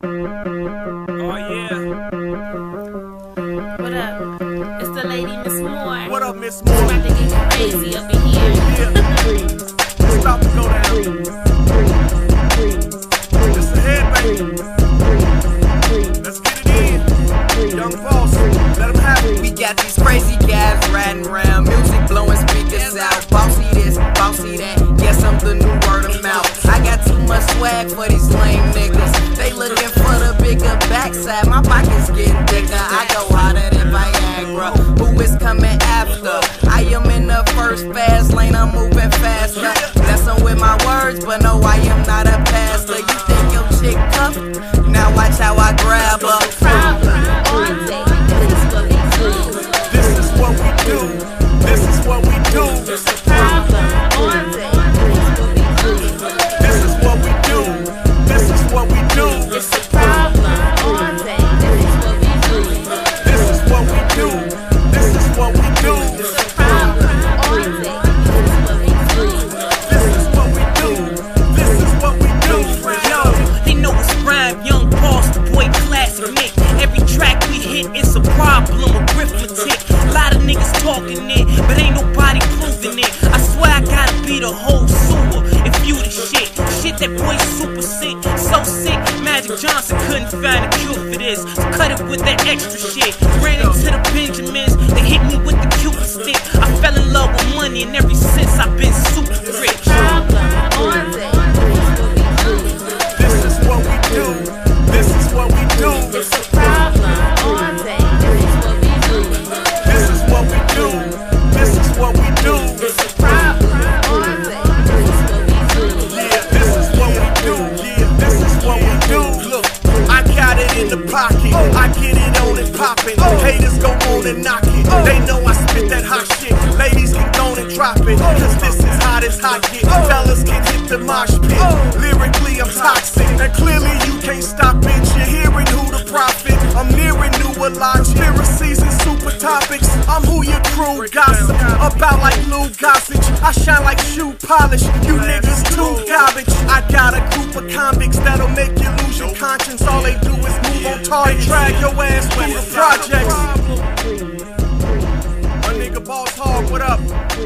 Oh yeah. What up? It's the lady Miss Moore. What up, Miss It's Moore? about to get crazy up in here. Yeah. It's about to go down. It's the headbang. Let's get it in. Young boss, let him have it. We got these crazy guys riding around, music blowing speakers out. Bossy this, bossy that, guess I'm the new word of mouth. I got too much swag for these lame niggas. They looking for the bigger backside, my pockets getting bigger. I go harder than Viagra, who is coming after? I am in the first fast lane, I'm moving faster. Blessing with my words, but no, I am not a pastor. You think your chick cuffed? Now watch how I grab her. This is what we do. This is what we do. This is what we do. This is what we do. This is what we do. This is what we do. This is what we do. This is what we do. Yo, they know it's rhyme, young boss, the boy classic Nick. Every track we hit is a problem, arithmetic. A lot of niggas talking it, but ain't nobody proving it. I swear I gotta be the whole sewer if you the shit. Shit, that boy super sick, so sick. Magic Johnson couldn't find a cure for this, so cut it with that extra shit. Ran into the Benjamins, they hit me with the Cupid stick. I fell in love with money, and ever since I've been super rich. This is what we do. This is what we do. This is what we do. This is what we do. Yeah, this is what we do. Yeah, this is what we do. Look, I got it in the pocket. I get it on and poppin'. Haters go on and knock it. They know I spit that hot shit. Ladies can go and drop it. Cause this is hot as hot get. Fellas can hit the mosh pit. Lyrically, I'm toxic. And clearly you can't stop it. You're hearing who the prophet. I'm nearing new conspiracies and super topics. I'm who your crew gossip about like Lou Gossage. I shine like shoe polish. You niggas too garbage. I got a group of convicts that'll make you lose your conscience. All they do is move on target. Drag your ass through the projects. My nigga Boss Hog, what up?